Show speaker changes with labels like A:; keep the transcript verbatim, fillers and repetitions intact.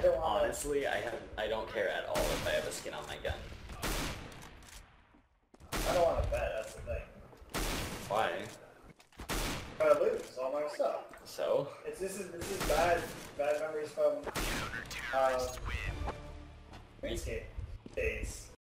A: don't want
B: Honestly, I have I don't care at all if I have a skin on my gun.
A: I don't want to bet, that's the thing.
B: Why?
A: I'm gonna lose all my stuff.
B: So?
A: It's, this is this is bad bad memories from uh, Landscape days.